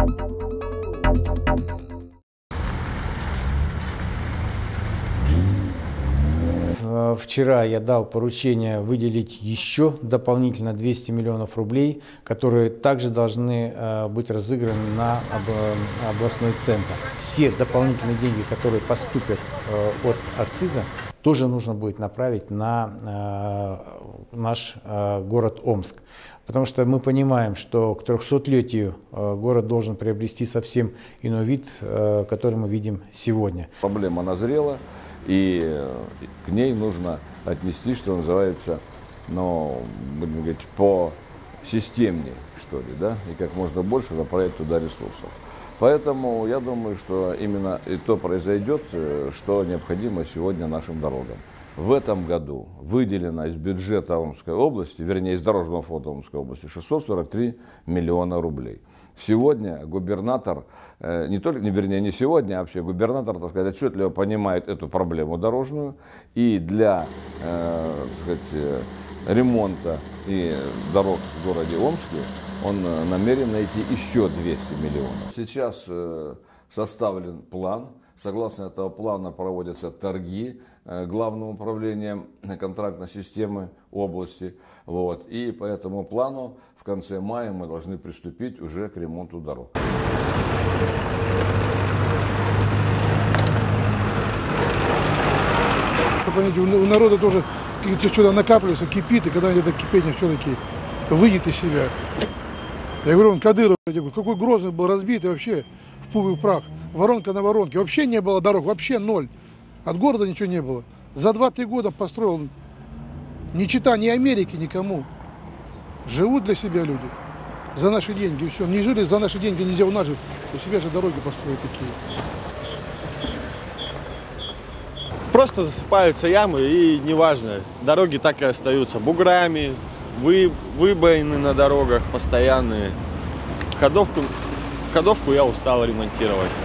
Вчера я дал поручение выделить еще дополнительно 200 миллионов рублей, которые также должны быть разыграны на областной центр. Все дополнительные деньги, которые поступят от акциза, тоже нужно будет направить на наш город Омск. Потому что мы понимаем, что к 300-летию город должен приобрести совсем иной вид, который мы видим сегодня. Проблема назрела, и к ней нужно отнести, что называется, ну, будем говорить, по системнее, что ли, да, и как можно больше направить туда ресурсов. Поэтому я думаю, что именно и то произойдет, что необходимо сегодня нашим дорогам. В этом году выделено из бюджета Омской области, вернее, из Дорожного фонда Омской области 643 миллиона рублей. Сегодня губернатор, не сегодня, а вообще губернатор, так сказать, отчетливо понимает эту проблему дорожную, и для ремонта и дорог в городе Омске он намерен найти еще 200 миллионов. Сейчас составлен план. Согласно этого плана проводятся торги Главным управлением контрактной системы области. Вот. И по этому плану в конце мая мы должны приступить уже к ремонту дорог. У народа тоже что-то накапливается, кипит, и когда это кипение все-таки выйдет из себя. Я говорю, он Кадыров, какой Грозный был разбитый вообще в пух и прах. Воронка на воронке. Вообще не было дорог, вообще ноль. От города ничего не было. За 2-3 года построил, не чита ни Америки, никому. Живут для себя люди. За наши деньги. Все. Не жили за наши деньги, нельзя у нас же. У себя же дороги построить такие. Просто засыпаются ямы, и неважно. Дороги так и остаются буграми, выбоины на дорогах постоянные. Ходовку я устал ремонтировать.